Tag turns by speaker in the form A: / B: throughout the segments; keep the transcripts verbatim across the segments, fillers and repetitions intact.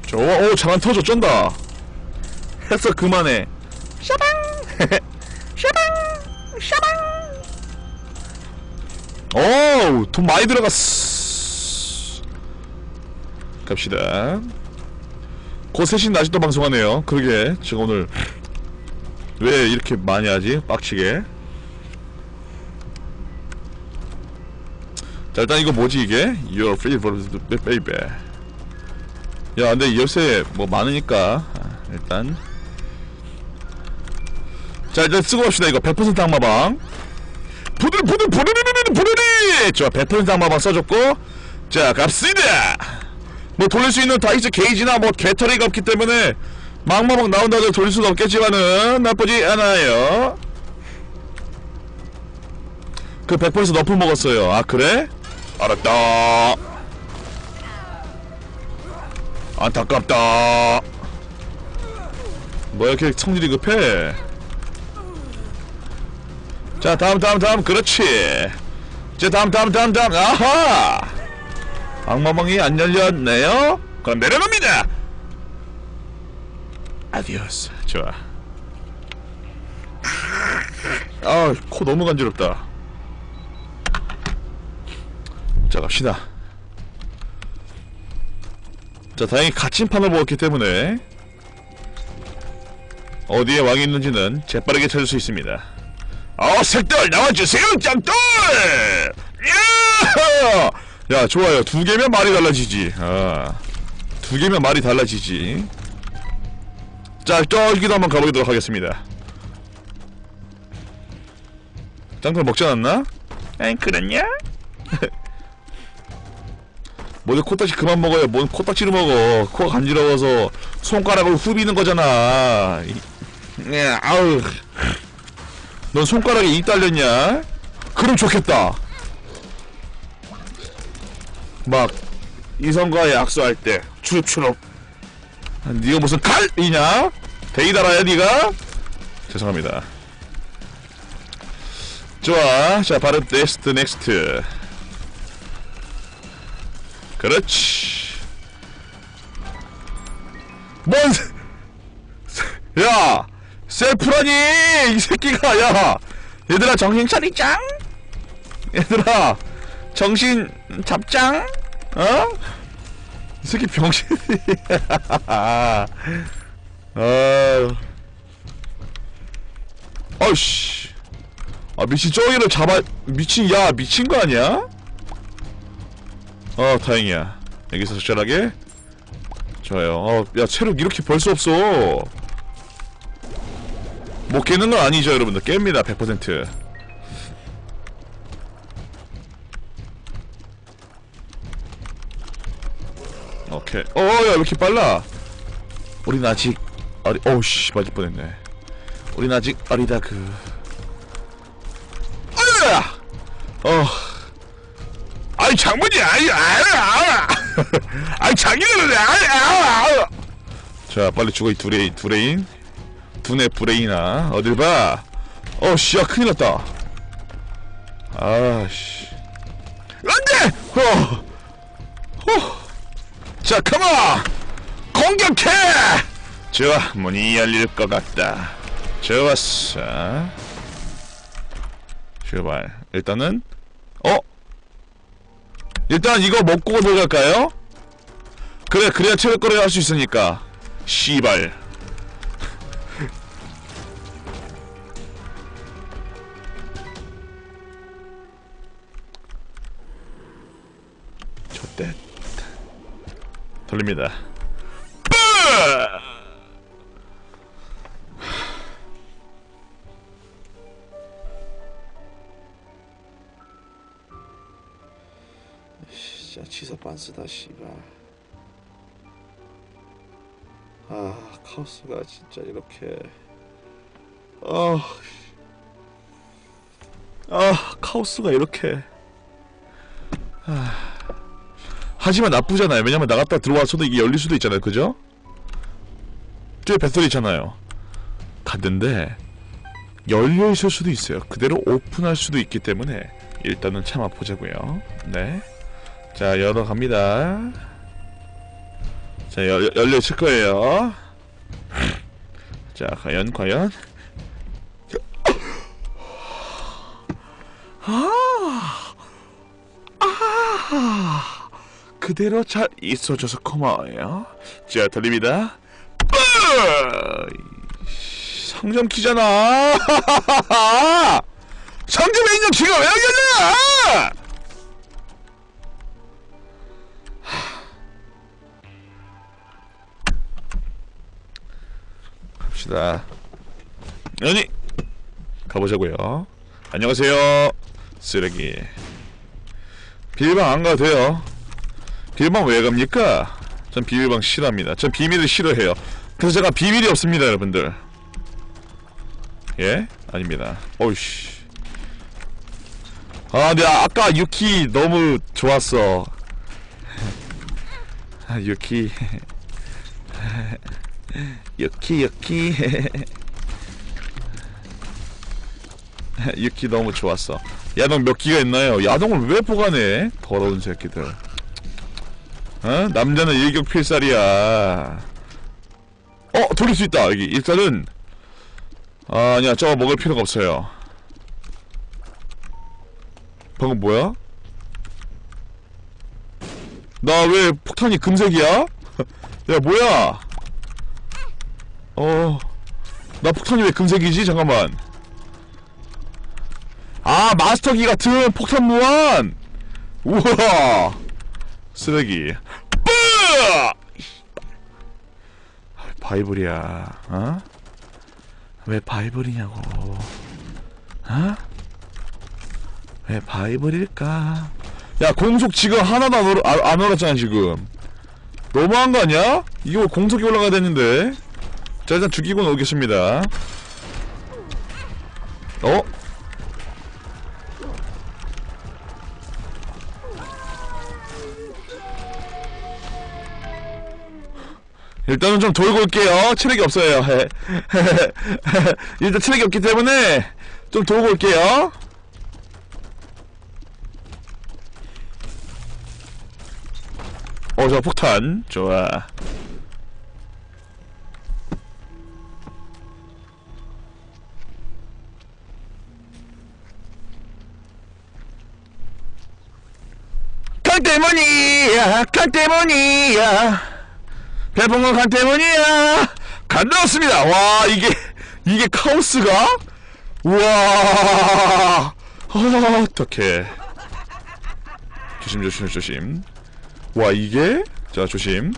A: 좋아. 오, 잘 안 터져. 쩐다. 했어. 그만해. 샤방. 샤방. 샤방. 오우, 돈 많이 들어갔어. 갑시다. 곧 셋이 낮이 또 방송하네요. 그러게 제가 오늘 왜 이렇게 많이 하지? 빡치게. 자, 일단 이거 뭐지 이게? Your favorite baby. 야, 근데 열쇠 뭐 많으니까 일단 자, 일단 쓰고 갑시다. 이거 백 퍼센트 악마방. 부들 부들 부르르르르 부르리. 좋아, 백 퍼센트 악마방 써줬고, 자, 갑시다. 뭐 돌릴 수 있는 다이스 게이지나 뭐 개털이가 없기 때문에 막마방 나온다고 돌릴 수는 없겠지만은 나쁘지 않아요. 그 백 퍼센트 너프 먹었어요. 아, 그래? 알았다. 안타깝다. 뭐 이렇게 성질이 급해? 자, 다음 다음 다음. 그렇지. 자, 다음 다음 다음 다음. 아하, 악마방이 안 열렸네요? 그럼 내려갑니다. 아디오스. 좋아. 아, 코 너무 간지럽다. 자, 갑시다. 자, 다행히 갇힌판을 먹었기 때문에 어디에 왕이 있는지는 재빠르게 찾을 수 있습니다. 어, 색돌 나와주세요, 짱돌! 야! 야, 좋아요. 두 개면 말이 달라지지. 아, 두 개면 말이 달라지지. 자, 저기도 한번 가보도록 하겠습니다. 짱돌 먹지 않았나? 엥, 그랬냐? 뭐들 코딱지 그만 먹어요. 뭔 코딱지를 먹어. 코가 간지러워서 손가락을 후비는 거잖아. 예, 아우. 넌 손가락에 이 딸렸냐? 그럼 좋겠다. 막 이성과의 악수할 때 추룩추룩. 니가 무슨 칼이냐? 데이다라야 니가? 죄송합니다. 좋아. 자, 바로 넥스트 넥스트. 그렇지. 뭔 야, 셀프라니 이 새끼가. 야, 얘들아 정신 차리짱. 얘들아 정신 잡짱. 어? 이 새끼 병신이. 아, 어이씨. 아, 미친. 저기를 잡아. 미친. 야, 미친 거 아니야? 어, 다행이야. 여기서 적절하게. 좋아요. 어, 야, 체력 이렇게 벌 수 없어. 뭐 깨는 건 아니죠, 여러분들. 깹니다, 백 퍼센트. 오케이. 어, 야, 왜 이렇게 빨라? 우린 아직 어리. 어우씨, 맞을 뻔했네. 우린 아직 어리다. 그 아야! 어, 아이 장모님, 아이 아아 아이 장인어른, 아이 아아. 자, 빨리 죽어. 이 두레인 두레인 두뇌 브레인아, 어딜 봐. 어, 씨야, 큰일 났다. 아씨, 안돼. 어, 어. 자, 컴온, 공격해. 좋아, 문이 열릴 것 같다. 좋았어. 제발 일단은 어. 일단 이거 먹고 들어갈까요? 그래, 그래야 체력거래 할 수 있으니까. 씨발. 좆댓. 돌립니다. 진짜 치사 빤스다 씨발. 아, 카오스가 진짜 이렇게. 아, 아, 카오스가 이렇게. 아, 하지만 나쁘잖아요. 왜냐면 나갔다 들어와서도 이게 열릴 수도 있잖아요. 그죠? 뒤에 배터리 있잖아요. 갔는데 열려 있을 수도 있어요. 그대로 오픈할 수도 있기 때문에 일단은 참아 보자고요. 네. 자, 열어 갑니다. 자, 열, 열려 있을 거예요. 자, 과연, 과연. 아, 아, 그대로 잘 있어줘서 고마워요. 자, 돌립니다. 상점 키잖아. 상점에 있는 키가 왜 여기냐? 갑시다. 아니, 가보자고요. 안녕하세요. 쓰레기. 비밀방 안 가도 돼요. 비밀방 왜 갑니까? 전 비밀방 싫어합니다. 전 비밀을 싫어해요. 그래서 제가 비밀이 없습니다, 여러분들. 예? 아닙니다. 어이씨. 아, 근데 아까 유키 너무 좋았어. 아, 유키. 유키, 유키. 유키 너무 좋았어. 야동 몇 기가 있나요? 야동을 왜 보관해? 더러운 새끼들. 어? 남자는 일격필살이야. 어! 돌릴 수 있다! 여기 일단은 아, 아니야, 저거 먹을 필요가 없어요. 방금 뭐야? 나 왜 폭탄이 금색이야? 야, 뭐야? 어... 나 폭탄이 왜 금색이지? 잠깐만. 아, 마스터기 같은 폭탄 무한! 우와! 쓰레기. 뿌! 바이블이야, 어? 왜 바이블이냐고. 어? 왜 바이블일까? 야, 공속 지금 하나도 안, 얼, 아, 안 얼었잖아, 지금. 너무한 거 아니야? 이거 공속이 올라가야 되는데. 자, 일단 죽이고 나오겠습니다. 어? 일단은 좀 돌고 올게요. 체력이 없어요. 일단 체력이 없기 때문에 좀 돌고 올게요. 어, 저 폭탄. 좋아. 강 때문이야, 강 때문이야. 배봉은 간 때문이야. 간 나왔습니다. 와, 이게 이게 카오스가? 우와. 어, 어떡해. 조심 조심 조심. 와, 이게? 자, 조심.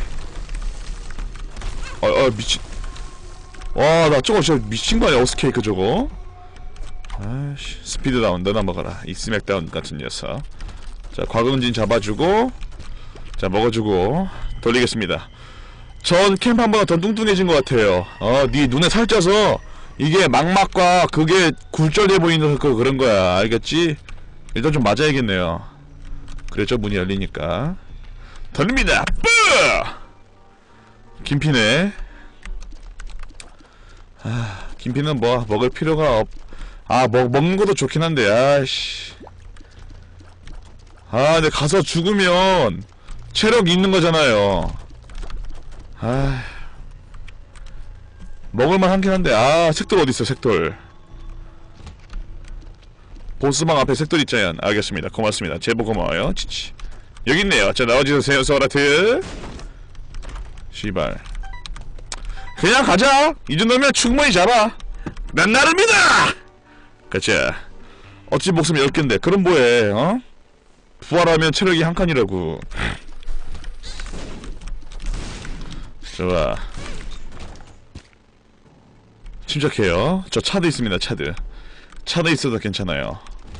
A: 아, 아, 미친. 와, 나 저거 진짜 미친 거 아니야, 어스케이크 저거. 아이씨, 스피드 다운 너나 먹어라, 이 스맥다운 같은 녀석. 자, 과금진 잡아주고, 자, 먹어주고 돌리겠습니다. 전 캠프한보다 더 뚱뚱해진 것 같아요. 어, 네 눈에 살쪄서 이게 망막과 그게 굴절돼 보이는 그 그런 거야. 알겠지? 일단 좀 맞아야겠네요. 그랬죠? 문이 열리니까. 돌립니다. 뿌! 김피네. 아, 김피는 뭐 먹을 필요가 없. 아, 먹 먹는 것도 좋긴 한데, 아씨. 아, 근데 가서 죽으면 체력 있는 거잖아요. 아, 먹을만 한긴 한데. 아, 색돌 어딨어, 색돌. 보스방 앞에 색돌 있잖아. 알겠습니다. 고맙습니다. 제보 고마워요. 치치. 여기 있네요. 자, 나와주세요, 소라트. 씨발. 그냥 가자. 이 정도면 충분히 잡아. 난 나름이다. 가자. 어찌 목숨이 열 갠데. 그럼 뭐해, 어? 부활하면 체력이 한 칸이라고. 좋아. 침착해요. 저 차도 있습니다. 차드. 차도 있어도 괜찮아요.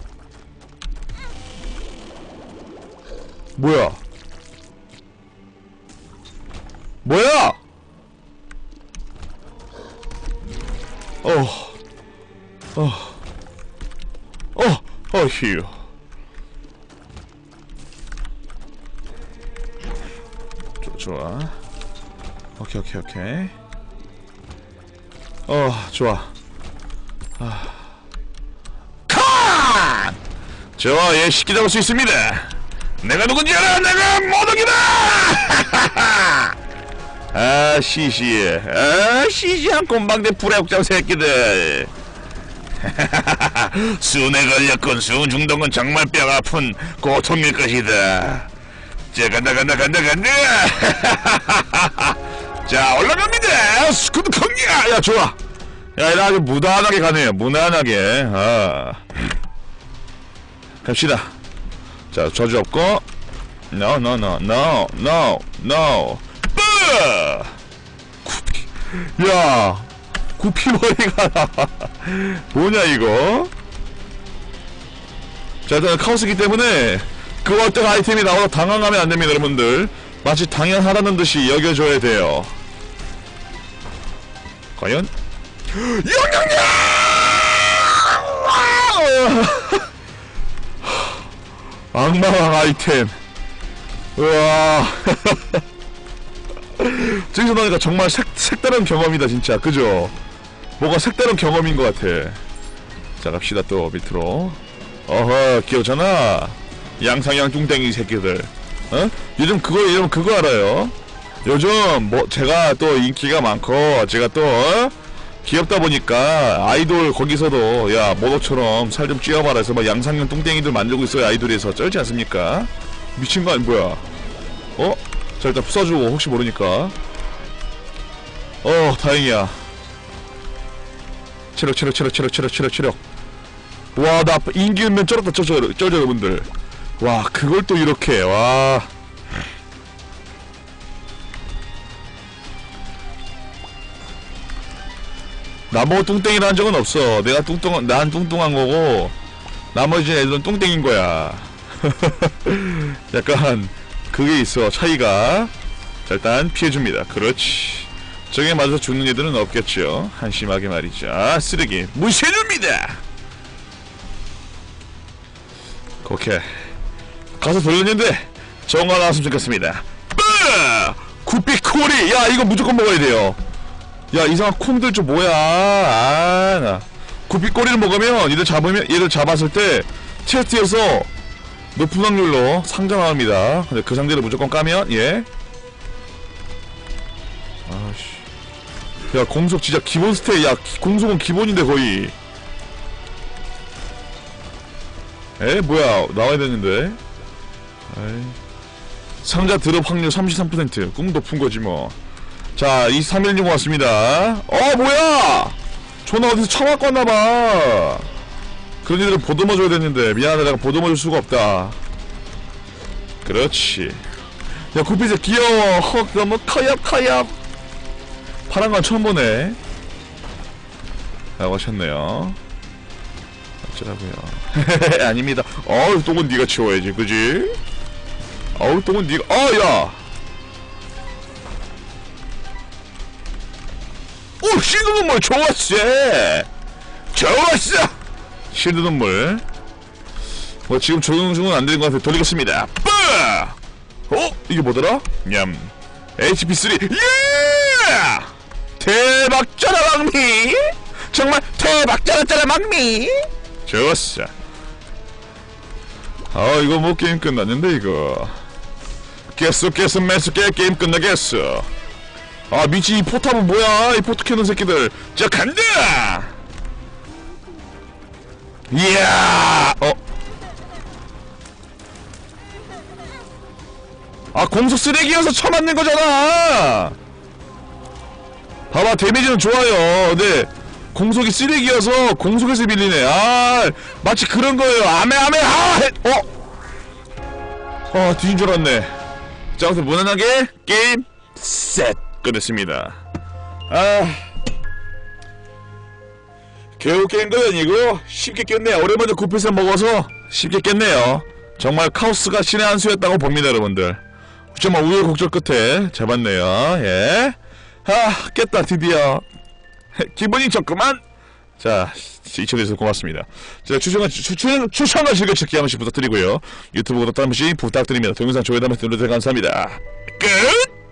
A: 뭐야? 뭐야? 어, 어, 어, 어, 휴. 좋, 좋아. 오케이, 오케이, 오케이. 어, 좋아. 아. 칸! 좋아, 얘 쉽게 잡을 수 있습니다. 내가 누군지 알아? 내가 모독이다! 아 시시 아 시시한 곰방대 불의옥장 새끼들. 순에 걸렸건 순 중독은 정말 뼈가 아픈 고통일 것이다. 자 간다 간다 간다 간다. 자 올라갑니다. 스쿠드 컨기야. 야 좋아. 야 이거 아주 무난하게 가네요. 무난하게. 아 갑시다. 자 저주 없고 no no no no no no 뿌 구피. 야 구피머리가 나와. 뭐냐 이거. 자 일단 카오스기 때문에 그 어떤 아이템이 나와서 당황하면 안됩니다 여러분들. 마치 당연하다는 듯이 여겨줘야 돼요. 과연? 영영영! 악마왕 아이템. 우와. 저기서 나니까 정말 색, 색다른 경험이다 진짜. 그죠? 뭐가 색다른 경험인 것 같아. 자 갑시다 또 밑으로. 어허 귀여우잖아 양상향 뚱땡이 새끼들. 어? 요즘 그거 요즘 그거 알아요? 요즘 뭐 제가 또 인기가 많고 제가 또 어? 귀엽다 보니까 아이돌 거기서도 야 모노처럼 살 좀 찌워봐라 해서 막 양상형 뚱땡이들 만들고 있어요. 아이돌에서 쩔지 않습니까? 미친거 아니 뭐야. 어? 자 일단 부숴주고 혹시 모르니까. 어 다행이야. 체력 체력 체력 체력 체력 체력 체력. 와 나 인기은면 쩔었다 쩔죠 쩔죠 여러분들. 와 그걸 또 이렇게 와. 나보고 뚱땡이라는 적은 없어. 내가 뚱뚱한 난 뚱뚱한 거고 나머지 애들은 뚱땡인 거야. 약간 그게 있어 차이가. 자 일단 피해줍니다. 그렇지. 저게 맞아서 죽는 애들은 없겠죠. 한심하게 말이죠. 아 쓰레기 무시해줍니다. 오케이 가서 돌렸는데 정화 나왔으면 좋겠습니다. 뿌! 구피코리. 야 이거 무조건 먹어야 돼요. 야 이상한 콩들 좀 뭐야. 아 나 구피꼬리를 먹으면 얘들 잡으면 얘들 잡았을 때 체스트에서 높은 확률로 상자 나옵니다. 근데 그 상자를 무조건 까면 예. 아씨. 야 공속 진짜 기본 스테이. 야 공속은 기본인데 거의. 에 뭐야 나와야 되는데. 에이. 상자 드롭 확률 삼십삼 퍼센트. 꿈 높은 거지 뭐. 자 이삼일육 왔습니다. 어 뭐야 존나 어디서 처음 갖고 왔나봐. 그런 애들은 보듬어줘야 되는데 미안하다 내가 보듬어줄 수가 없다. 그렇지. 야 구피즈 귀여워. 헉 너무 커엽 커엽. 파란건 처음 보네 라고 하셨네요. 어쩌라고요. 아닙니다. 어우 똥은 니가 치워야지 그지? 어우 똥은 니가. 어야 오 실드 눈물 좋았어. 좋았어. 실드 눈물 뭐 지금 조용조용은 안되는 것 같아. 돌리겠습니다. 뿌! 어? 이게 뭐더라? 냠 에이치피 쓰리. 예! 대박 짜라 막미. 정말 대박 짜라 짜라 막미. 좋았어. 아 이거 뭐 게임 끝났는데 이거. 깼어 깼어 매스 깨 게임 끝나겠어. 아 미치 이 포탑은 뭐야 이 포트 캐는 새끼들. 자 간다. 이야 어? 아 공속 쓰레기여서 쳐맞는 거잖아. 봐봐 데미지는 좋아요. 근데 공속이 쓰레기여서 공속에서 밀리네. 아 마치 그런 거예요. 아메 아메 아 어! 어 뒤진 줄 알았네. 자 아무튼 무난하게 게임 셋 끝냈습니다. 아 겨우 깬 거 아니고 쉽게 깼네요. 오랜만에 구피셋 먹어서 쉽게 깼네요. 정말 카오스가 신의 한 수였다고 봅니다 여러분들. 정말 우여곡절 끝에 잡았네요. 예. 아 깼다 드디어. 기분이 좋구만. 자 시청해주셔서 고맙습니다. 자 추천과 추천 추천과 즐겨찾기 한 번씩 부탁드리고요. 유튜브 구독 한 번씩 부탁드립니다. 동영상 좋아요 한 번씩 눌러주셔서 감사합니다. 끝.